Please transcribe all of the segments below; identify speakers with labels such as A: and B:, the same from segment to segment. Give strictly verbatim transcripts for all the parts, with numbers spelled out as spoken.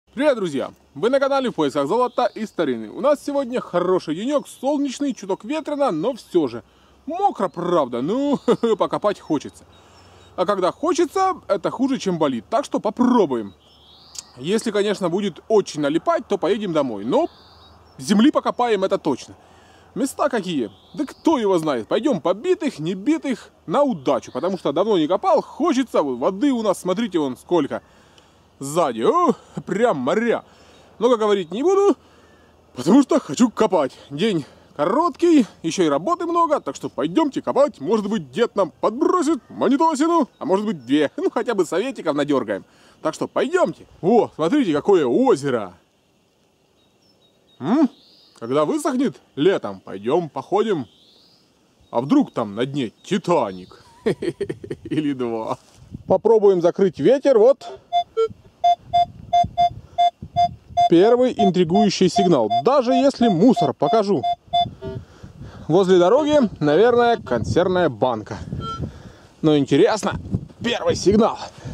A: Привет, друзья! Вы на канале В Поисках Золота и Старины. У нас сегодня хороший денек, солнечный, чуток ветрено, но все же мокро, правда, ну, покопать хочется. А когда хочется, это хуже, чем болит, так что попробуем. Если, конечно, будет очень налипать, то поедем домой, но земли покопаем, это точно. Места какие? Да кто его знает. Пойдем побитых, не битых, на удачу, потому что давно не копал, хочется, воды у нас, смотрите, вон сколько. Сзади, о, прям моря. Много говорить не буду, потому что хочу копать. День короткий, еще и работы много, так что пойдемте копать. Может быть, дед нам подбросит монетосину, а может быть две. Ну, хотя бы советиков надергаем. Так что пойдемте. О, смотрите, какое озеро. М? Когда высохнет летом, пойдем походим. А вдруг там на дне Титаник? Или два. Попробуем закрыть ветер, вот. Первый интригующий сигнал. Даже если мусор, покажу. Возле дороги, наверное, консервная банка. Но интересно, первый сигнал.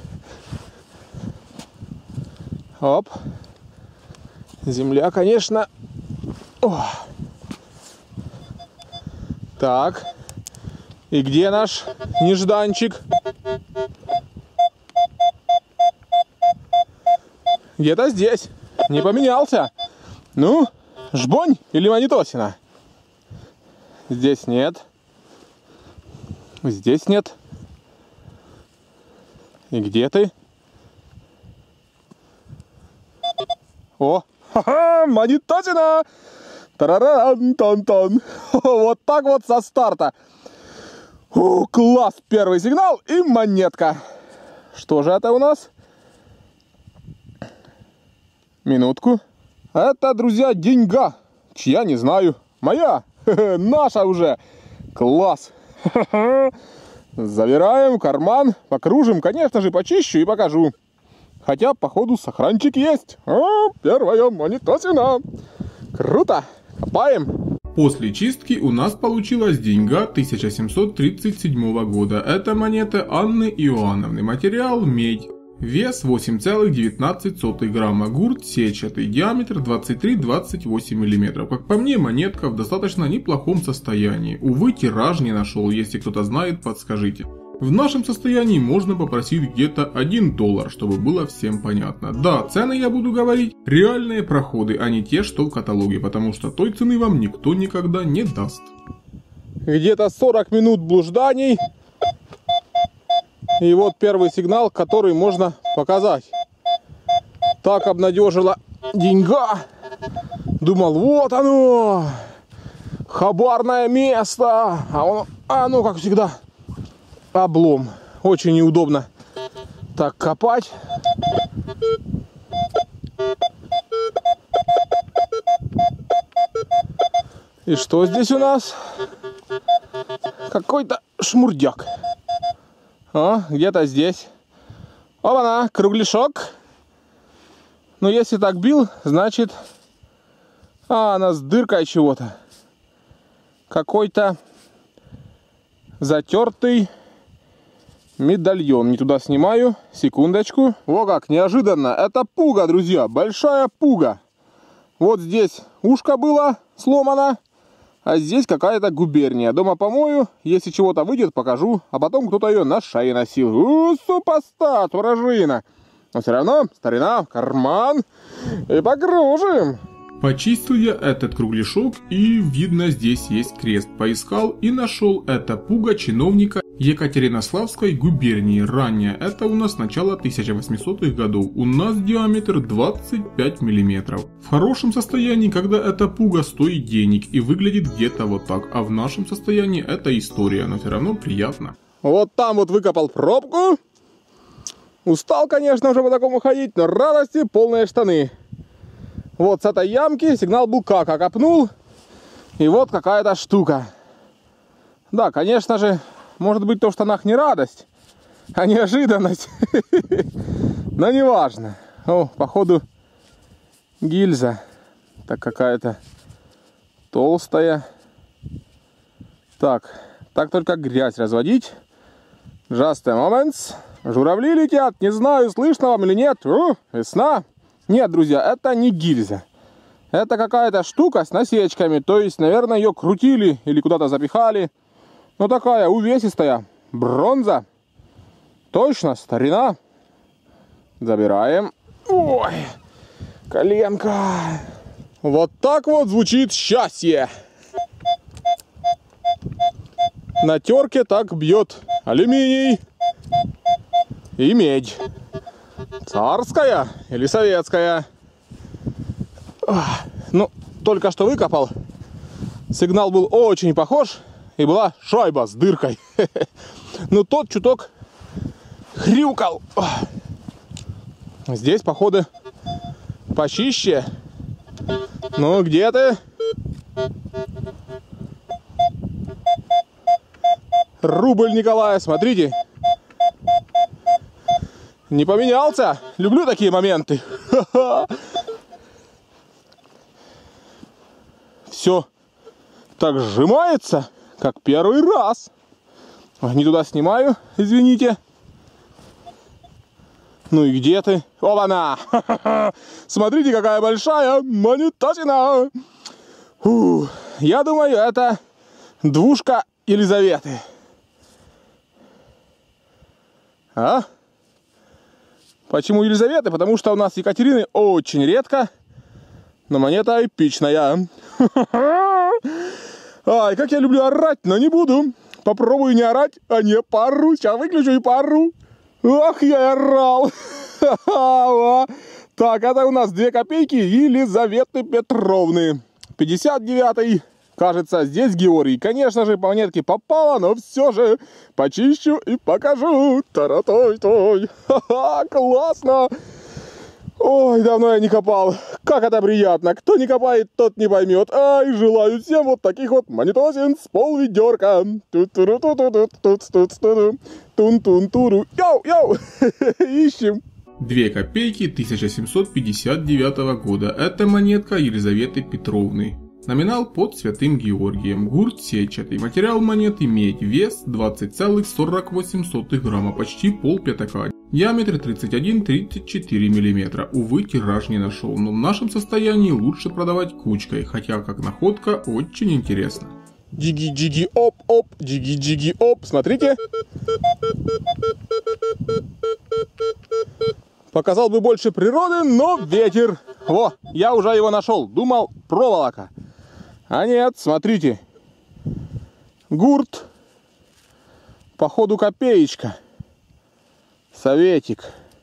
A: Оп. Земля, конечно. О. Так. И где наш нежданчик? Где-то здесь. Не поменялся. Ну, жбонь или монетосина? Здесь нет. Здесь нет. И где ты? О, ха-ха, монетосина! Тараран-тан-тан. Вот так вот со старта. О, класс! Первый сигнал и монетка. Что же это у нас? Минутку. Это, друзья, деньга. Чья, не знаю. Моя. Наша уже. Класс. Забираем в карман. Покружим. Конечно же, почищу и покажу. Хотя, походу, сохранчик есть. О, первая монетосина. Круто. Копаем.
B: После чистки у нас получилась деньга тысяча семьсот тридцать седьмого года. Это монета Анны Иоанновны. Материал медь. Вес восемь целых девятнадцать сотых грамма, гурт сетчатый, диаметр двадцать три — двадцать восемь миллиметров. Как по мне, монетка в достаточно неплохом состоянии. Увы, тираж не нашел, если кто-то знает, подскажите. В нашем состоянии можно попросить где-то один доллар, чтобы было всем понятно. Да, цены я буду говорить реальные проходы, а не те, что в каталоге, потому что той цены вам никто никогда не даст.
A: Где-то сорок минут блужданий. И вот первый сигнал, который можно показать. Так обнадежила деньга. Думал, вот оно, хабарное место. А оно, оно как всегда, облом. Очень неудобно так копать. И что здесь у нас? Какой-то шмурдяк. О, где-то здесь. Оба-на, кругляшок. Ну, если так бил, значит... А, она с дыркой чего-то. Какой-то затертый медальон. Не туда снимаю. Секундочку. Во как, неожиданно. Это пуга, друзья. Большая пуга. Вот здесь ушко было сломано. А здесь какая-то губерния. Дома помою, если чего-то выйдет, покажу. А потом кто-то ее на шее носил. У, супостат, вражина. Но все равно старина, карман. И покружим.
B: Почистил я этот кругляшок, и видно, здесь есть крест. Поискал и нашел. Это пуга чиновника Екатеринославской губернии. Ранее, это у нас начало тысяча восьмисотых годов. У нас диаметр двадцать пять миллиметров. В хорошем состоянии, когда эта пуга стоит денег и выглядит где-то вот так. А в нашем состоянии это история, но все равно приятно.
A: Вот там вот выкопал пробку. Устал, конечно, уже по такому ходить, но радости полные штаны. Вот с этой ямки сигнал был как, а копнул. И вот какая-то штука. Да, конечно же, может быть, то в штанах не радость, а неожиданность. Но не важно. О, походу, гильза. Так какая-то толстая. Так, так только грязь разводить. Just a moment. Журавли летят, не знаю, слышно вам или нет. О, весна. Нет, друзья, это не гильза. Это какая-то штука с насечками. То есть, наверное, ее крутили или куда-то запихали. Ну, такая увесистая бронза. Точно, старина. Забираем. Ой, коленка. Вот так вот звучит счастье. На терке так бьет алюминий и медь. Царская или советская? Ну, только что выкопал. Сигнал был очень похож. И была шайба с дыркой. Ну, тот чуток хрюкал. Здесь, походу, почище. Ну, где ты? Рубль Николая, смотрите. Не поменялся. Люблю такие моменты. Все так сжимается, как первый раз. Не туда снимаю, извините. Ну и где ты? Оба-на! Смотрите, какая большая монетасина! Фу. Я думаю, это двушка Елизаветы. А? Почему Елизаветы? Потому что у нас Екатерины очень редко, но монета эпичная. Ай, как я люблю орать, но не буду. Попробую не орать, а не пару. Сейчас выключу и пару. Ах, я орал. Так, это у нас две копейки Елизаветы Петровны. пятьдесят девятый. Кажется, здесь Георгий. Конечно же, по монетке попало, но все же почищу и покажу. Таратой-той. Ха-ха, классно. Ой, давно я не копал. Как это приятно. Кто не копает, тот не поймет. Ай, желаю всем вот таких вот монетосин с полведерка. Тун-тун-туру. Йоу-йоу. Ищем.
B: две копейки тысяча семьсот пятьдесят девятого года. Это монетка Елизаветы Петровны. Номинал под Святым Георгием. Гурт сетчатый. Материал монеты медь. Вес двадцать целых сорок восемь сотых грамма. Почти пол пятака. Диаметр тридцать один — тридцать четыре миллиметра. Увы, тираж не нашел. Но в нашем состоянии лучше продавать кучкой. Хотя как находка очень интересна.
A: Джиги-джиги-оп-оп. Джиги-джиги-оп. Смотрите. Показал бы больше природы, но ветер. Во, я уже его нашел. Думал, проволока. А нет, смотрите. Гурт. Походу копеечка. Советик.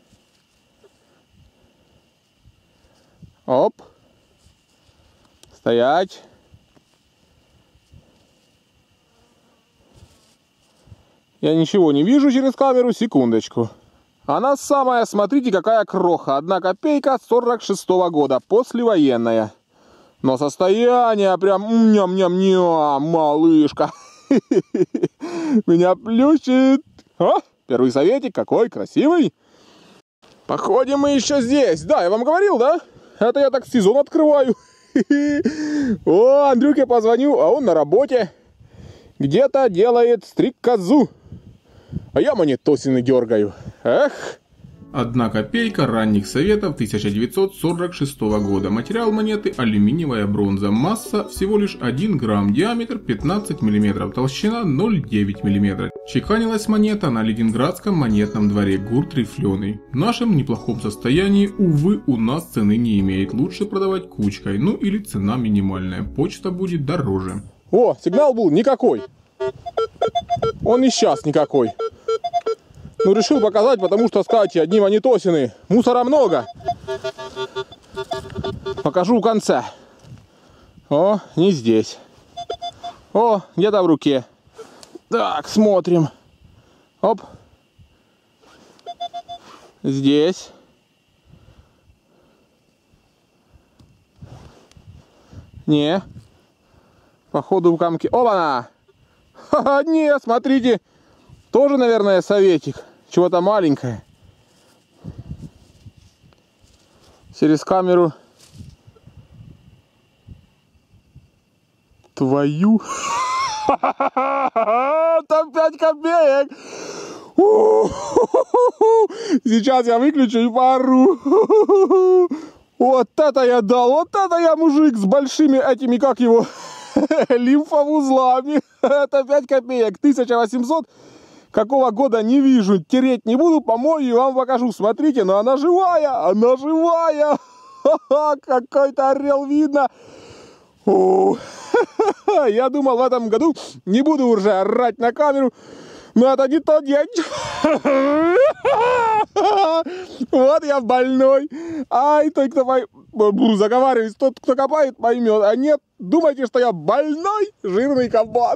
A: Оп. Стоять. Я ничего не вижу через камеру. Секундочку. Она самая, смотрите, какая кроха. Одна копейка сорок шестого года. Послевоенная. Но состояние прям ням-ням-ням, малышка. Меня плющит. А? Первый советик какой красивый. Походим мы еще здесь. Да, я вам говорил, да? Это я так сезон открываю. О, Андрюке позвоню, а он на работе. Где-то делает стрикозу. А я монетосины дергаю. Эх.
B: Одна копейка ранних советов тысяча девятьсот сорок шестого года. Материал монеты алюминиевая бронза. Масса всего лишь один грамм. Диаметр пятнадцать миллиметров. Толщина ноль целых девять миллиметра. Чеканилась монета на Ленинградском монетном дворе. Гурт рифленый. В нашем неплохом состоянии, увы, у нас цены не имеет. Лучше продавать кучкой. Ну или цена минимальная. Почта будет дороже.
A: О, сигнал был никакой. Он и сейчас никакой. Ну, решил показать, потому что, скажите, одни монетосины. Мусора много. Покажу у конца. О, не здесь. О, где-то в руке. Так, смотрим. Оп. Здесь. Не. Походу в камке. Опа-на! Ха-ха, не, смотрите. Тоже, наверное, советик. Чего-то маленькое. Через камеру. Твою. Там пять копеек. Сейчас я выключу и пару. Вот это я дал, вот это я мужик с большими этими, как его, лимфоузлами. Это пять копеек, тысяча восемьсот. Какого года не вижу, тереть не буду, помою и вам покажу. Смотрите, но она живая, она живая. Какой-то орел видно. О, я думал, в этом году не буду уже орать на камеру, но это не тот день. Вот я больной. Ай, тот, кто по... заговариваюсь, тот, кто копает, поймет. А нет, думайте, что я больной жирный кабан.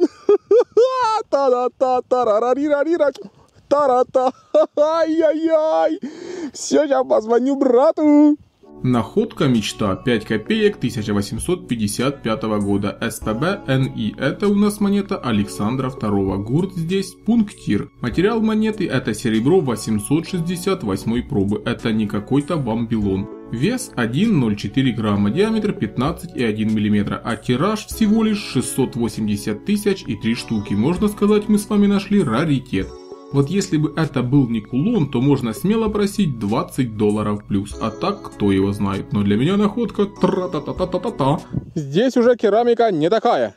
A: Та-да-та-та-ра-ра-ри-ра-ри-ра. Та-ра-та. Ай-яй-яй. Все, сейчас позвоню брату.
B: Находка мечта, пять копеек тысяча восемьсот пятьдесят пятого года, СПБ НИ. Это у нас монета Александра второго. Гурт здесь пунктир. Материал монеты это серебро восемьсот шестьдесят восьмой пробы. Это не какой-то бамбилон. Вес один целых ноль четыре грамма, диаметр пятнадцать и один миллиметр, а тираж всего лишь шестьсот восемьдесят тысяч и три штуки. Можно сказать, мы с вами нашли раритет. Вот если бы это был не кулон, то можно смело просить двадцать долларов плюс, а так кто его знает, но для меня находка тра-та-та-та-та-та-та.
A: Здесь уже керамика не такая.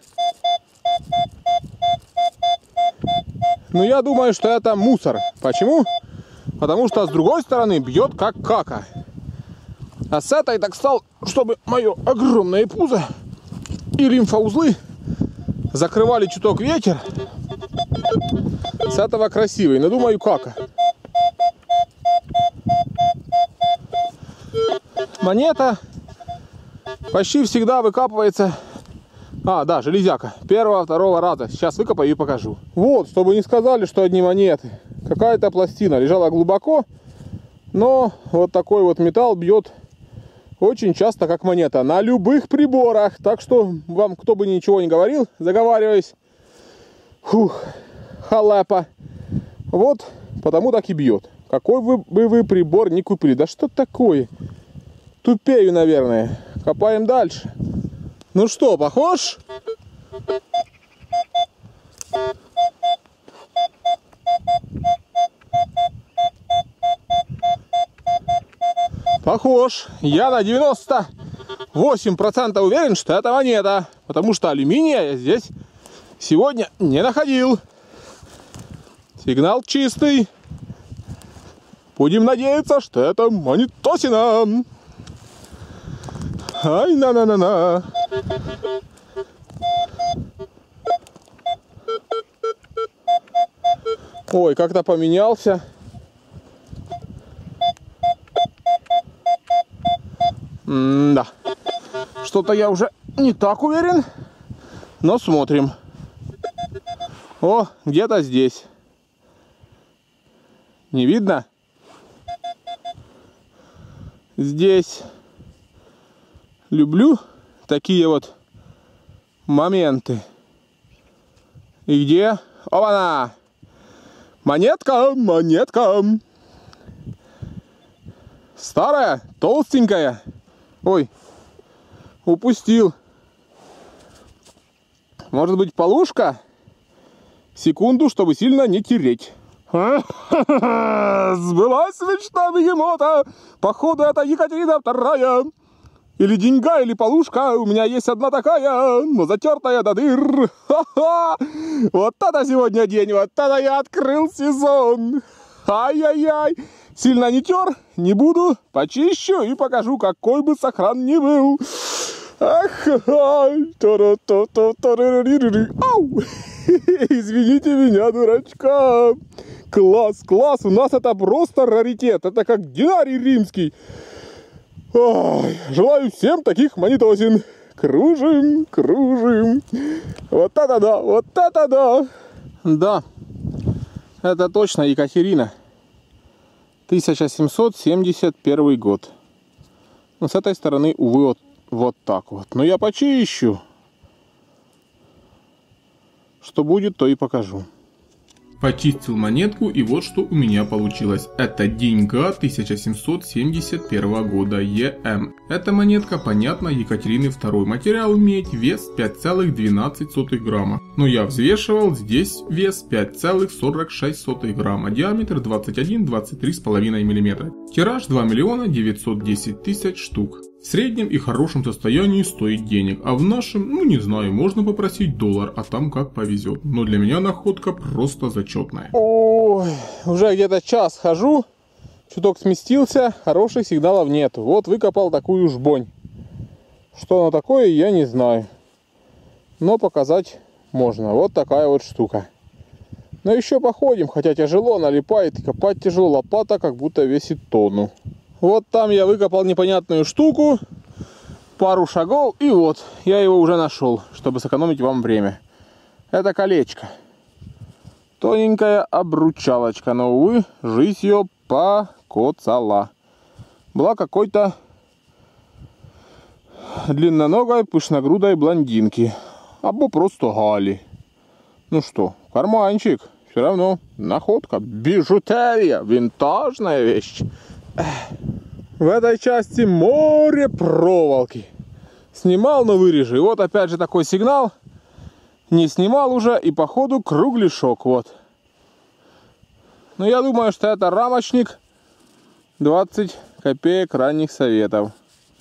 A: Но я думаю, что это мусор. Почему? Потому что с другой стороны бьет как кака. А с этой так стал, чтобы мое огромное пузо и лимфоузлы закрывали чуток ветер. С этого красивый, но думаю, кака. Монета почти всегда выкапывается. А, да, железяка. Первого, второго раза. Сейчас выкопаю и покажу. Вот, чтобы не сказали, что одни монеты. Какая-то пластина лежала глубоко, но вот такой вот металл бьет очень часто, как монета. На любых приборах. Так что вам, кто бы ничего не говорил, заговариваюсь. Фух. Халапа. Вот, потому так и бьет. Какой вы, бы вы прибор не купили? Да что такое? Тупею, наверное. Копаем дальше. Ну что, похож? Похож. Я на девяносто восемь процентов уверен, что это монета. Потому что алюминия я здесь сегодня не находил. Сигнал чистый. Будем надеяться, что это монетосина. Ай, на-на-на-на. Ой, как-то поменялся. М-да. Что-то я уже не так уверен. Но смотрим. О, где-то здесь. Не видно? Здесь. Люблю такие вот моменты. И где? Опа-на! Монетка, монетка. Старая, толстенькая. Ой, упустил. Может быть, полушка? Секунду, чтобы сильно не тереть. Сбылась мечта бегемота. Походу, это Екатерина вторая. Или деньга, или полушка. У меня есть одна такая, но затертая до дыр. Ха-ха! Вот это сегодня день, вот это я открыл сезон. Ай-яй-яй. Сильно не тер, не буду. Почищу и покажу, какой бы сохран ни был. Ах, ай. Ау! Извините меня, дурачка. Класс, класс. У нас это просто раритет. Это как динарий римский. Ой, желаю всем таких монетосин. Кружим, кружим. Вот это да, вот это да. Да, это точно Екатерина. тысяча семьсот семьдесят первый год. Но с этой стороны, увы, вот, вот так вот. Но я почищу. Что будет, то и покажу.
B: Почистил монетку, и вот что у меня получилось. Это деньга тысяча семьсот семьдесят первого года Е М. Эта монетка, понятно, Екатерины второй. Материал медь, вес пять целых двенадцать сотых грамма. Но я взвешивал, здесь вес пять целых сорок шесть сотых грамма. Диаметр двадцать один — двадцать три с половиной миллиметра. Тираж два миллиона девятьсот десять тысяч штук. В среднем и хорошем состоянии стоит денег, а в нашем, ну не знаю, можно попросить доллар, а там как повезет. Но для меня находка просто зачетная.
A: Ой, уже где-то час хожу, чуток сместился, хороших сигналов нету. Вот выкопал такую жбонь. Что она такое, я не знаю. Но показать можно. Вот такая вот штука. Но еще походим, хотя тяжело, налипает, и копать тяжело, лопата как будто весит тонну. Вот там я выкопал непонятную штуку, пару шагов, и вот, я его уже нашел, чтобы сэкономить вам время. Это колечко. Тоненькая обручалочка, но, увы, жизнь ее покоцала. Была какой-то длинноногой, пышногрудой блондинки. Або просто Гали. Ну что, карманчик, все равно находка, бижутерия, винтажная вещь. В этой части море проволоки. Снимал, но вырежу. И вот опять же такой сигнал. Не снимал уже, и походу кругляшок. Вот. Но я думаю, что это рамочник. двадцать копеек ранних советов.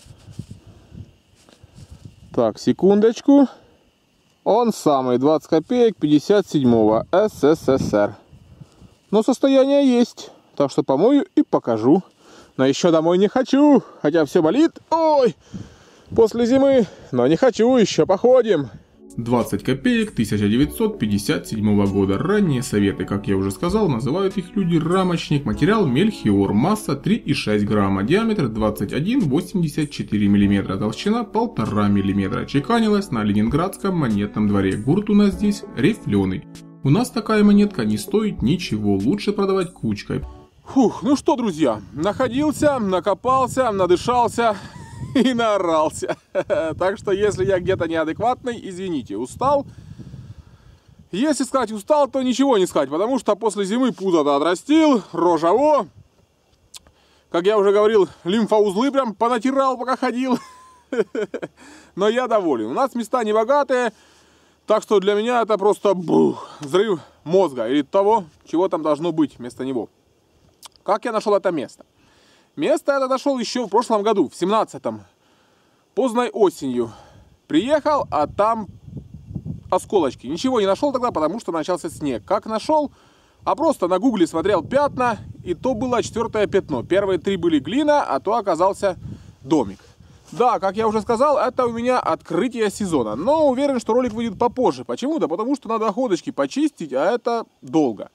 A: Так, секундочку. Он самый, двадцать копеек пятьдесят седьмого СССР. Но состояние есть. Так что помою и покажу. Но еще домой не хочу. Хотя все болит. Ой! После зимы. Но не хочу, еще походим.
B: двадцать копеек тысяча девятьсот пятьдесят седьмого года. Ранние советы, как я уже сказал, называют их люди рамочник. Материал мельхиор. Масса три и шесть грамма. Диаметр двадцать один и восемьдесят четыре миллиметра. Толщина полтора миллиметра. Чеканилась на Ленинградском монетном дворе. Гурт у нас здесь рифленый. У нас такая монетка не стоит ничего. Лучше продавать кучкой.
A: Фух, ну что, друзья, находился, накопался, надышался и наорался. Так что, если я где-то неадекватный, извините, устал. Если сказать устал, то ничего не сказать, потому что после зимы пузо-то отрастил, рожа во. Как я уже говорил, лимфоузлы прям понатирал, пока ходил. Но я доволен. У нас места небогатые, так что для меня это просто бух, взрыв мозга или того, чего там должно быть вместо него. Как я нашел это место? Место это нашел еще в прошлом году, в семнадцатом, поздной осенью. Приехал, а там осколочки. Ничего не нашел тогда, потому что начался снег. Как нашел? А просто на гугле смотрел пятна, и то было четвертое пятно. Первые три были глина, а то оказался домик. Да, как я уже сказал, это у меня открытие сезона. Но уверен, что ролик выйдет попозже. Почему? Да потому что надо ходочки почистить, а это долго.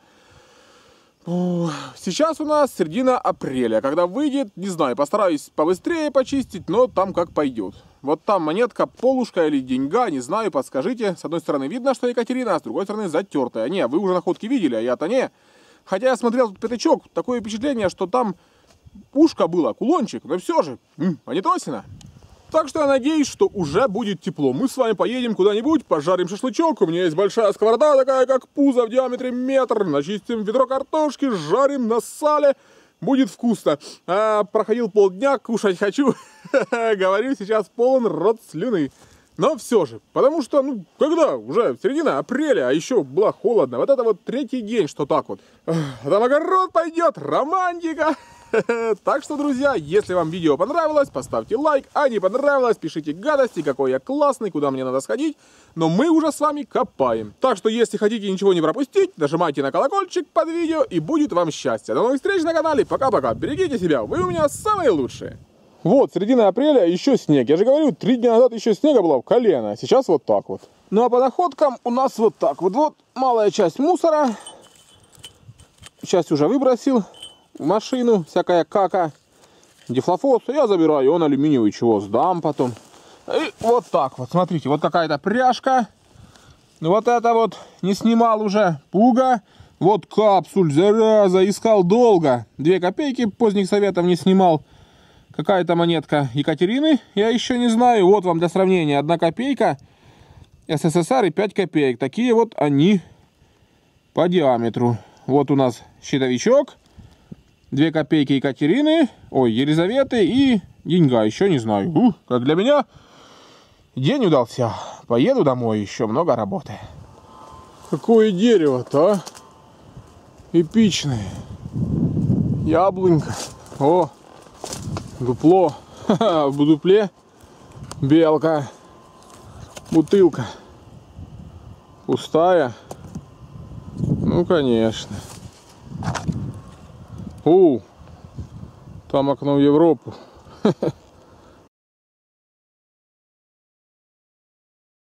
A: Сейчас у нас середина апреля. Когда выйдет, не знаю, постараюсь побыстрее почистить, но там как пойдет. Вот там монетка, полушка или деньга, не знаю, подскажите. С одной стороны видно, что Екатерина, а с другой стороны затертая. Не, вы уже находки видели, а я-то не. Хотя я смотрел тут пятачок, такое впечатление, что там ушко было, кулончик, но все же, монетосина. Так что я надеюсь, что уже будет тепло. Мы с вами поедем куда-нибудь, пожарим шашлычок. У меня есть большая сковорода, такая как пузо, в диаметре метр. Начистим ведро картошки, жарим на сале. Будет вкусно. А, проходил полдня, кушать хочу. Говорю, сейчас полон рот слюны. Но все же, потому что, ну, когда? Уже середина апреля, а еще было холодно. Вот это вот третий день, что так вот. А там огород пойдет, романтика. Так что, друзья, если вам видео понравилось, поставьте лайк, а не понравилось, пишите гадости, какой я классный, куда мне надо сходить. Но мы уже с вами копаем. Так что, если хотите ничего не пропустить, нажимайте на колокольчик под видео, и будет вам счастье. До новых встреч на канале, пока-пока, берегите себя, вы у меня самые лучшие. Вот, середина апреля, еще снег. Я же говорю, три дня назад еще снега было в колено, а сейчас вот так вот. Ну а по находкам у нас вот так вот. Вот малая часть мусора. Часть уже выбросил в машину, всякая кака. Дифлофос я забираю, он алюминиевый, чего, сдам потом. И вот так вот, смотрите, вот какая-то пряжка. Вот это вот не снимал уже, пуга. Вот капсуль, зараза, искал долго. Две копейки поздних советов не снимал. Какая-то монетка Екатерины, я еще не знаю. Вот вам для сравнения, одна копейка СССР и пять копеек. Такие вот они по диаметру. Вот у нас щитовичок. две копейки Екатерины, ой, Елизаветы и деньга, еще не знаю. Ух, как для меня день удался. Поеду домой, еще много работы. Какое дерево-то, а? Эпичное. Яблонька. О, дупло. Ха-ха, в дупле белка. Бутылка. Пустая. Ну, конечно. У, там окно в Европу.